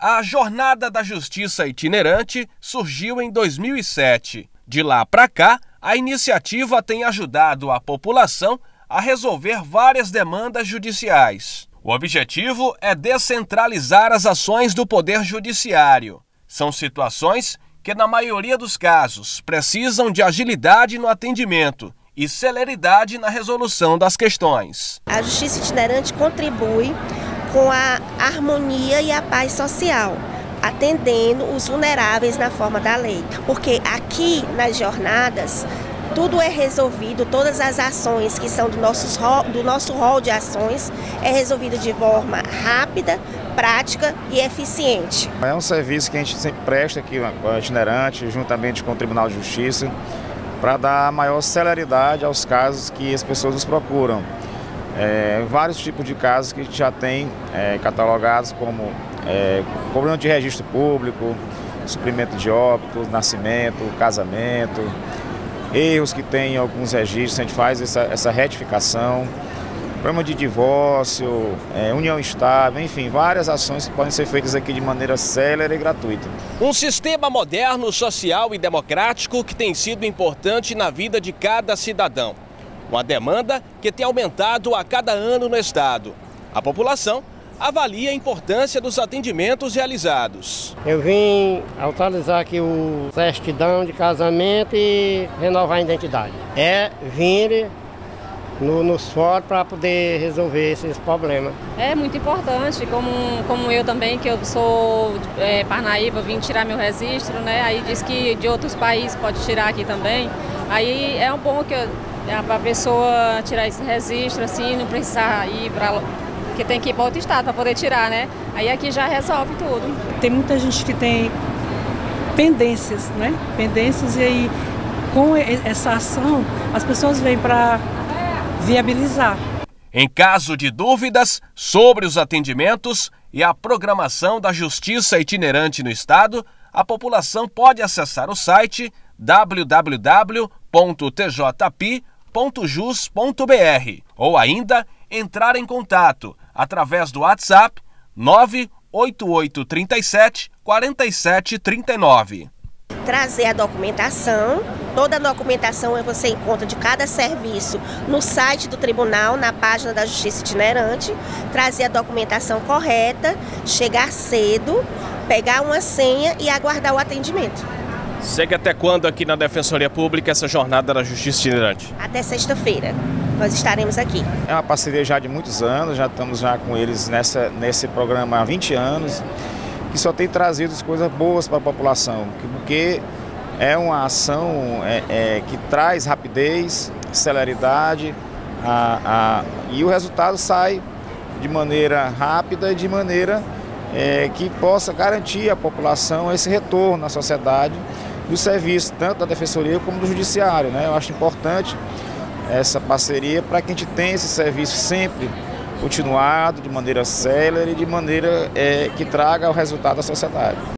A Jornada da Justiça Itinerante surgiu em 2007. De lá para cá, a iniciativa tem ajudado a população a resolver várias demandas judiciais. O objetivo é descentralizar as ações do Poder Judiciário. São situações que, na maioria dos casos, precisam de agilidade no atendimento e celeridade na resolução das questões. A Justiça Itinerante contribui com a harmonia e a paz social, atendendo os vulneráveis na forma da lei. Porque aqui nas jornadas, tudo é resolvido, todas as ações que são do nosso rol de ações é resolvido de forma rápida, prática e eficiente. É um serviço que a gente sempre presta aqui no Itinerante, juntamente com o Tribunal de Justiça, para dar maior celeridade aos casos que as pessoas nos procuram. Vários tipos de casos que a gente já tem catalogados como problema de registro público, suprimento de óbito, nascimento, casamento, erros que tem em alguns registros, a gente faz essa retificação, problema de divórcio, união estável, enfim, várias ações que podem ser feitas aqui de maneira célere e gratuita. Um sistema moderno, social e democrático que tem sido importante na vida de cada cidadão. Uma demanda que tem aumentado a cada ano no estado. A população avalia a importância dos atendimentos realizados. Eu vim atualizar aqui o certidão de casamento e renovar a identidade. Vir nos fóruns para poder resolver esses problemas. É muito importante, como eu também, que eu sou Parnaíba, vim tirar meu registro, né? Aí diz que de outros países pode tirar aqui também. Aí é um bom que a pessoa tirar esse registro, assim, não precisar ir para... que tem que ir para outro estado para poder tirar, né? Aí aqui já resolve tudo. Tem muita gente que tem pendências, né? Pendências, e aí com essa ação as pessoas vêm para viabilizar. Em caso de dúvidas sobre os atendimentos e a programação da Justiça Itinerante no estado, a população pode acessar o site www.tjpi.jus.br ou ainda entrar em contato através do WhatsApp 98837 4739. Trazer a documentação, toda a documentação você encontra de cada serviço no site do tribunal, na página da Justiça Itinerante, trazer a documentação correta, chegar cedo, pegar uma senha e aguardar o atendimento. Segue até quando aqui na Defensoria Pública essa jornada da Justiça Itinerante? Até sexta-feira. Nós estaremos aqui. É uma parceria já de muitos anos, já estamos já com eles nesse programa há 20 anos, que só tem trazido coisas boas para a população, porque é uma ação que traz rapidez, celeridade, e o resultado sai de maneira rápida e de maneira que possa garantir à população esse retorno à sociedade do serviço, tanto da Defensoria como do Judiciário, né? Eu acho importante essa parceria para que a gente tenha esse serviço sempre continuado, de maneira célere, de maneira que traga o resultado à sociedade.